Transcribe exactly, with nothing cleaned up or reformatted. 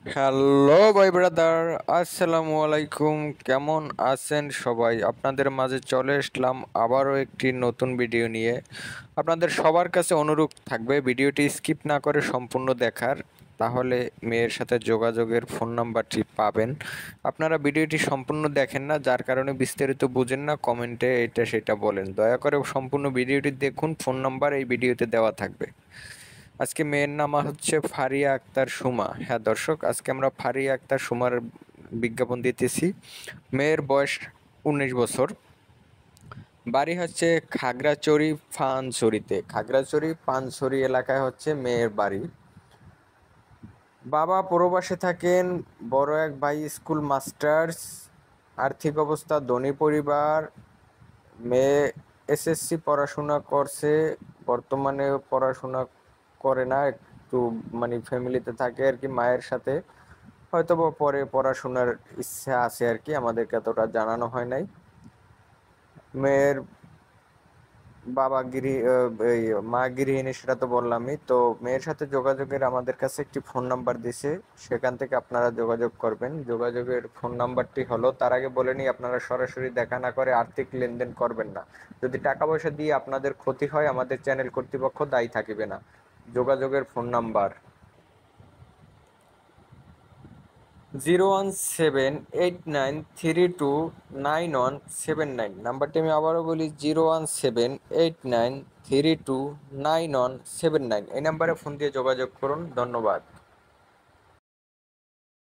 Hello ভাই brother, আসসালামু আলাইকুম। কেমন আছেন সবাই? আপনাদের মাঝে চলে আসলাম আবারও একটি নতুন ভিডিও নিয়ে। আপনাদের সবার কাছে অনুরোধ থাকবে ভিডিওটি স্কিপ না করে সম্পূর্ণ দেখার, তাহলে মেয়ের সাথে যোগাযোগের ফোন নাম্বারটি পাবেন। আপনারা ভিডিওটি সম্পূর্ণ দেখেন না, যার কারণে বিস্তারিত বুঝেন না, কমেন্টে এটা সেটা বলেন। দয়া করে সম্পূর্ণ ভিডিওটি দেখুন, ফোন নাম্বার এই ভিডিওতে দেওয়া থাকবে। আজকে মেয়ের নাম হচ্ছে ফারিয়া আক্তার সুমা। হ্যাঁ দর্শক, আজকে আমরা ফারিয়া আক্তার সুমার বিজ্ঞাপন দিতেছি। মেয়ের বয়স উনিশ বছর। বাড়ি হচ্ছে খাগড়াছড়ি পানছড়িতে। খাগড়াছড়ি পানছড়ি এলাকায় হচ্ছে মেয়ের বাড়ি। বাবা প্রবাসে থাকেন, বড় এক ভাই স্কুল মাস্টার্স। আর্থিক অবস্থা ধনী পরিবার। মেয়ে এসএসসি পড়াশোনা করছে, বর্তমানে পড়াশোনা করে না, একটু মানে ফ্যামিলিতে থাকে আর কি, মায়ের সাথে। হয়তো বা পরে পড়াশোনার ইচ্ছা আছে আর কি, আমাদেরকে এতটা জানানো হয় নাই। মেয়ের বাবা গৃহী, এই মা গৃহিণী, সেটা তো বললামই। তো মেয়ের সাথে যোগাযোগের আমাদের কাছে একটি ফোন নাম্বার দিছে, সেখান থেকে আপনারা যোগাযোগ করবেন। যোগাযোগের ফোন নাম্বারটি হলো, তার আগে বলে নিই, আপনারা সরাসরি দেখা না করে আর্থিক লেনদেন করবেন না। যদি টাকা পয়সা দিয়ে আপনাদের ক্ষতি হয়, আমাদের চ্যানেল কর্তৃপক্ষ দায়ী থাকিবে না। যোগাযোগের phone number zero one seven eight nine three two nine one seven nine. নাম্বারটি আমি আবারও বলি, zero one seven eight nine three two nine one seven nine. এই নাম্বারে ফোন দিয়ে যোগাযোগ করুন। ধন্যবাদ।